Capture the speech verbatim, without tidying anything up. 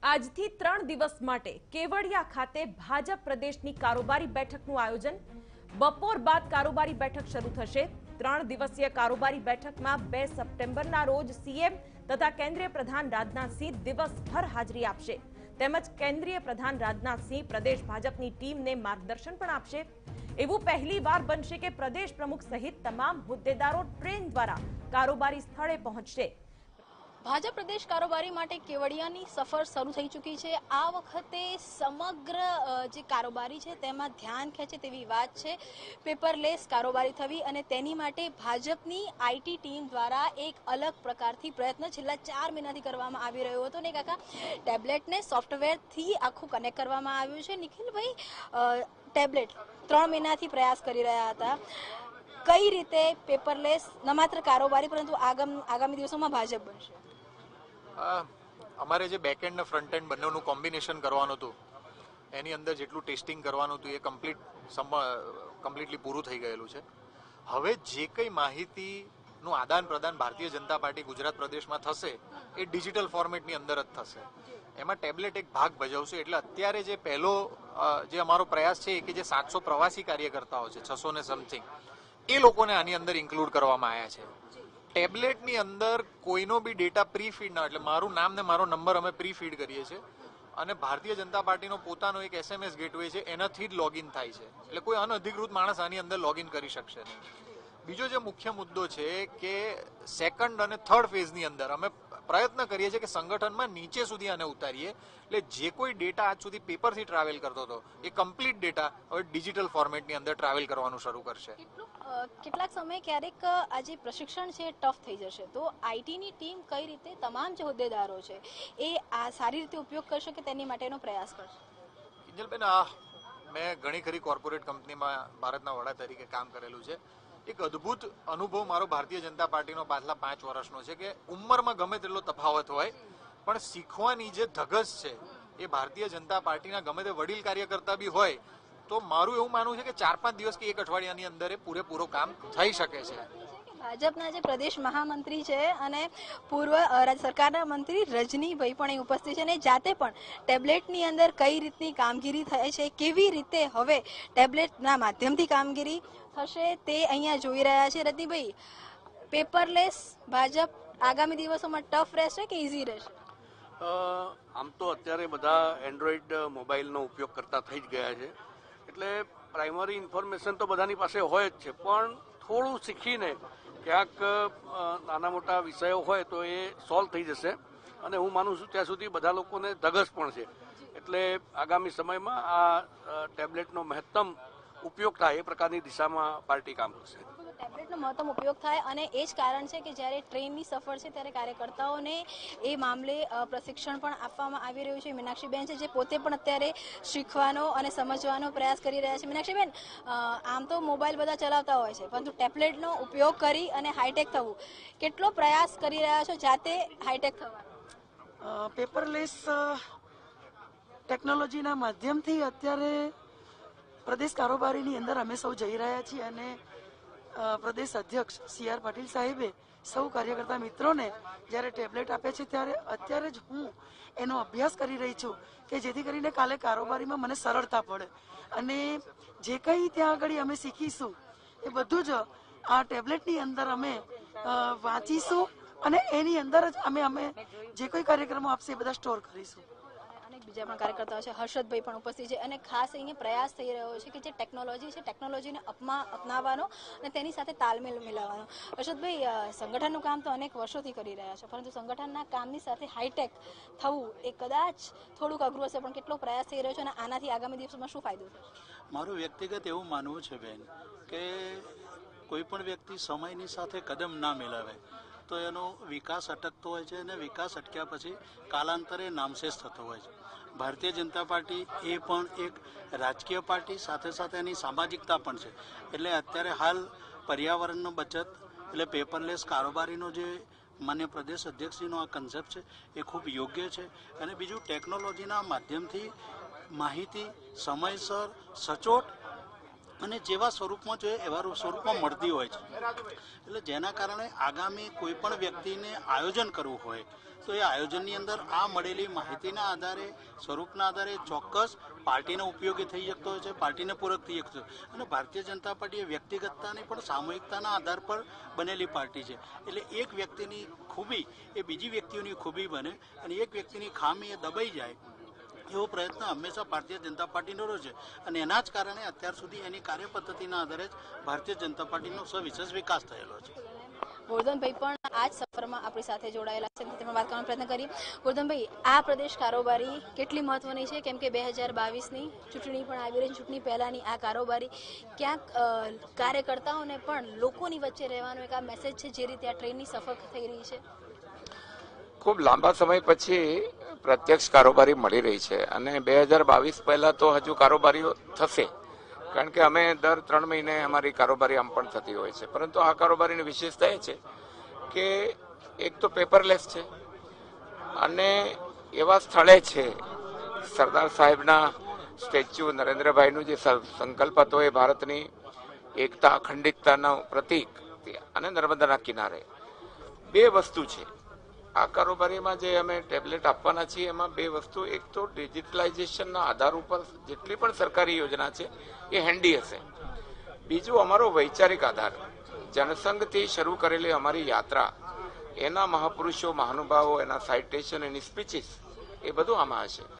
આજથી ત્રણ દિવસ માટે કેવડિયા ખાતે ભાજપ પ્રદેશની કારોબારી બેઠકનું આયોજન। બપોર બાદ કારોબારી બેઠક શરૂ થશે। ત્રણ દિવસીય કારોબારી બેઠકમાં બે સપ્ટેમ્બરના રોજ સીએમ તથા કેન્દ્રીય પ્રધાન રાજનાથસિંહ દિવસભર હાજરી આપશે। તેમજ કેન્દ્રીય પ્રધાન રાજનાથસિંહ પ્રદેશ ભાજપની ટીમને માર્ગદર્શન પણ આપશે। એવું પહેલીવાર બનશે કે પ્રદેશ પ્રમુખ સહિત તમામ હોદ્દેદારો ટ્રેન દ્વારા કારોબારી સ્થળે પહોંચશે। ભાજપ પ્રદેશ કારોબારી માટે કેવડિયાની સફર શરૂ થઈ ચૂકી છે। આ વખતે સમગ્ર જે કારોબારી છે તેમાં ધ્યાન ખેંચે તેવી વાત છે। પેપરલેસ કારોબારી થવી અને તેની માટે ભાજપની આઈટી ટીમ દ્વારા એક અલગ પ્રકારથી પ્રયત્ન છેલ્લા ચાર મહિનાથી કરવામાં આવી રહ્યો હતો। ને કાકા ટેબ્લેટને સોફ્ટવેરથી આખું કનેક્ટ કરવામાં આવ્યું છે। નિખિલભાઈ, ટેબ્લેટ ત્રણ મહિનાથી પ્રયાસ કરી રહ્યા હતા, કઈ રીતે પેપરલેસ ન માત્ર કારોબારી પરંતુ આગામી દિવસોમાં ભાજપ બનશે? અમારે જે બેકએન્ડ ને ફ્રન્ટ એન્ડ બંનેનું કોમ્બિનેશન કરવાનું હતું, એની અંદર જેટલું ટેસ્ટિંગ કરવાનું હતું એ કમ્પ્લીટ કમ્પ્લીટલી પૂરું થઈ ગયેલું છે। હવે જે કંઈ માહિતીનું આદાન પ્રદાન ભારતીય જનતા પાર્ટી ગુજરાત પ્રદેશમાં થશે એ ડિજિટલ ફોર્મેટની અંદર જ થશે। એમાં ટેબ્લેટ એક ભાગ ભજવશે। એટલે અત્યારે જે પહેલો જે અમારો પ્રયાસ છે કે જે સાતસો પ્રવાસી કાર્યકર્તાઓ છે, છસો ને સમથિંગ, એ લોકોને આની અંદર ઇન્ક્લુડ કરવામાં આવ્યા છે। ટેબ્લેટની અંદર કોઈનો બી ડેટા પ્રી ફીડ ના, એટલે મારું નામ ને મારો નંબર અમે પ્રી ફીડ કરીએ છીએ અને ભારતીય જનતા પાર્ટીનો પોતાનો એક એસએમએસ ગેટવે છે, એનાથી જ લોગિન થાય છે। એટલે કોઈ અનઅધિકૃત માણસ આની અંદર લોગિન કરી શકશે નહીં। બીજો જે મુખ્ય મુદ્દો છે કે સેકન્ડ અને થર્ડ ફેઝની અંદર અમે પ્રયત્ન કરીએ છીએ કે સંગઠનમાં નીચે સુધી આને ઉતારીએ। એટલે જે કોઈ ડેટા આજ સુધી પેપરથી ટ્રાવેલ કરતો હતો એ કમ્પ્લીટ ડેટા હવે ડિજિટલ ફોર્મેટની અંદર ટ્રાવેલ કરવાનું શરૂ કરશે। કેટલાક સમય ક્યારેક આ જે પ્રશિક્ષણ છે ટફ થઈ જશે, તો આઈટીની ટીમ કઈ રીતે તમામ જે હોદ્દેદારો છે એ આ સારી રીતે ઉપયોગ કરશે કે તેની માટેનો પ્રયાસ કરશે? કિંજલબેન, આ મેં ઘણી ખરી કોર્પોરેટ કંપનીમાં ભારતના વડા તરીકે કામ કરેલું છે। એક અદ્ભુત અનુભવ મારો ભારતીય જનતા પાર્ટીનો પાછલા પાંચ વર્ષનો છે કે ઉંમરમાં ગમે તેટલો તફાવત હોય પણ શીખવાની જે ધગશ છે એ ભારતીય જનતા પાર્ટીના ગમે તે વડીલ કાર્યકર્તા બી હોય તો મારું એવું માનવું છે કે ચાર પાંચ દિવસ કે એક અઠવાડિયાની અંદર એ પૂરેપૂરો કામ થઈ શકે છે। ભાજપના જે પ્રદેશ મહામંત્રી છે અને પૂર્વ રાજ્ય સરકારના મંત્રી રજનીભાઈ પણ અહીં ઉપસ્થિત છે અને જાતે પણ ટેબ્લેટની અંદર કઈ રીતની કામગીરી થાય છે, કેવી રીતે હવે ટેબ્લેટના માધ્યમથી કામગીરી થશે તે અહીંયા જોઈ રહ્યા છે। રજનીભાઈ, પેપરલેસ ભાજપ આગામી દિવસોમાં ટફ રહેશે કે ઇઝી રહેશે? આમ તો અત્યારે બધા એન્ડ્રોઈડ મોબાઈલનો ઉપયોગ કરતા થઈ જ ગયા છે, એટલે પ્રાઇમરી ઇન્ફોર્મેશન તો બધાની પાસે હોય જ છે, પણ થોડું શીખીને ક્યાંક નાના મોટા વિષયો હોય તો એ સોલ્વ થઈ જશે અને હું માનું છું ત્યાં સુધી બધા લોકોને ધગશ પણ છે। એટલે આગામી સમયમાં આ ટેબ્લેટનો મહત્તમ ઉપયોગ થાય એ પ્રકારની દિશામાં પાર્ટી કામ કરશે। ટેબ્લેટનો મહત્તમ ઉપયોગ થાય અને એ જ કારણ છે કે જ્યારે ટ્રેનની સફર છે ત્યારે કાર્યકર્તાઓને એ મામલે પ્રશિક્ષણ પણ આપવામાં આવી રહ્યું છે। મીનાક્ષીબેન છે જે પોતે પણ અત્યારે શીખવાનો અને સમજવાનો પ્રયાસ કરી રહ્યા છે। મીનાક્ષીબેન, આમ તો મોબાઈલ બધા ચલાવતા હોય છે પરંતુ ટેબ્લેટનો ઉપયોગ કરી અને હાઈટેક થવું, કેટલો પ્રયાસ કરી રહ્યા છો જાતે હાઈટેક થવાનો? પેપરલેસ ટેકનોલોજીના માધ્યમથી અત્યારે પ્રદેશ કારોબારીની અંદર અમે સૌ જઈ રહ્યા છીએ અને પ્રદેશ અધ્યક્ષ સી આર પાટીલ સાહેબે સૌ કાર્યકર્તા મિત્રોને જ્યારે ટેબ્લેટ આપે છે ત્યારે અત્યારે જ હું એનો અભ્યાસ કરી રહી છું કે જેથી કરીને કાલે કારોબારીમાં મને સરળતા પડે અને જે કંઈ ત્યાં આગળ અમે શીખીશું એ બધું જ આ ટેબ્લેટની અંદર અમે વાંચીશું અને એની અંદર જ અમે અમે જે કોઈ કાર્યક્રમો આપશે એ બધા સ્ટોર કરીશું। બીજા પણ કાર્યકર્તાઓ છે, હર્ષદભાઈ પણ ઉપસ્થિત છે અને ખાસ અહીંયા પ્રયાસ થઈ રહ્યો છે કે જે ટેકનોલોજી છે ટેકનોલોજીને અપમા અપનાવવાનો અને તેની સાથે તાલમેલ મિલાવવાનો। હર્ષદભાઈ, સંગઠનનું કામ તો અનેક વર્ષોથી કરી રહ્યા છે પરંતુ સંગઠનના કામની સાથે હાઈટેક થવું એ કદાચ થોડુંક અઘરું હશે, પણ કેટલો પ્રયાસ થઈ રહ્યો છે અને આનાથી આગામી દિવસોમાં શું ફાયદો થશે? મારું વ્યક્તિગત એવું માનવું છે બેન કે કોઈ પણ વ્યક્તિ સમયની સાથે કદમ ના મિલાવે તો એનો વિકાસ અટકતો હોય છે અને વિકાસ અટક્યા પછી કાલાંતરે નામશેષ થતો હોય છે। ભારતીય જનતા પાર્ટી એ પણ એક રાજકીય પાર્ટી સાથે સાથે એની સામાજિકતા પણ છે। એટલે અત્યારે હાલ પર્યાવરણનો બચત એટલે પેપરલેસ કારોબારીનો જે માન્ય પ્રદેશ અધ્યક્ષજીનો આ કન્સેપ્ટ છે એ ખૂબ યોગ્ય છે અને બીજું ટેકનોલોજીના માધ્યમથી માહિતી સમયસર સચોટ અને જેવા સ્વરૂપમાં જોઈએ એવા સ્વરૂપમાં મળતી હોય છે. એટલે જેના કારણે આગામી કોઈ પણ વ્યક્તિને આયોજન કરવું હોય તો એ આયોજનની અંદર આ મળેલી માહિતીના આધારે, સ્વરૂપના આધારે ચોક્કસ પાર્ટીને ઉપયોગી થઈ શકતો હોય છે, પાર્ટીને પૂરક થઈ શકતો હોય. અને ભારતીય જનતા પાર્ટી એ વ્યક્તિગતતાની પણ સામૂહિકતાના આધાર પર બનેલી પાર્ટી છે. એટલે એક વ્યક્તિની ખૂબી એ બીજી વ્યક્તિઓની ખૂબી બને અને એક વ્યક્તિની ખામી એ દબાઈ જાય એવો પ્રયત્ન હંમેશા ભારતીય જનતા પાર્ટીનો રહ્યો છે. અને એના જ કારણે અત્યાર સુધી એની કાર્યપદ્ધતિના આધારે જ ભારતીય જનતા પાર્ટીનો સવિશેષ વિકાસ થયેલો છે. ગોરધનભાઈ પણ આ જ સફરમાં આપણી સાથે જોડાયેલા છે, તેમાં વાત કરવાનો પ્રયત્ન કરીએ. ગોરધનભાઈ, આ પ્રદેશ કારોબારી કેટલી મહત્વની છે? કેમ કે બે હજાર બાવીસની ચૂંટણી પણ આવી રહી છે. ચૂંટણી પહેલાની આ કારોબારી ક્યાંક કાર્યકર્તાઓને પણ લોકોની વચ્ચે રહેવાનો એક આ મેસેજ છે, જે રીતે આ ટ્રેનની સફર થઈ રહી છે. ખૂબ લાંબા સમય પછી પ્રત્યક્ષ કારોબારી મળી રહી છે અને બે હજાર બાવીસ પહેલા તો હજુ કારોબારીઓ થશે, કારણ કે અમે દર ત્રણ મહિને અમારી કારોબારી આમ પણ થતી હોય છે. પરંતુ આ કારોબારીની વિશેષતા એ છે કે એક તો પેપરલેસ છે અને એવા સ્થળે છે, સરદાર સાહેબના સ્ટેચ્યુ, નરેન્દ્રભાઈનું જે સંકલ્પ હતો એ ભારતની એકતા અખંડિતતાનું પ્રતીક અને નર્મદાના કિનારે બે વસ્તુ છે. આ કારોબારીમાં જે અમે ટેબ્લેટ આપવાના છીએ એમાં બે વસ્તુ, એક તો ડિજિટલાઇઝેશનના આધાર ઉપર જેટલી પણ સરકારી યોજના છે એ હેન્ડી હશે. બીજું અમારો વૈચારિક આધાર, જનસંઘથી શરૂ કરેલી અમારી યાત્રા, એના મહાપુરુષો, મહાનુભાવો, એના સાઇટેશન, એની સ્પીચીસ, એ બધું આમાં હશે.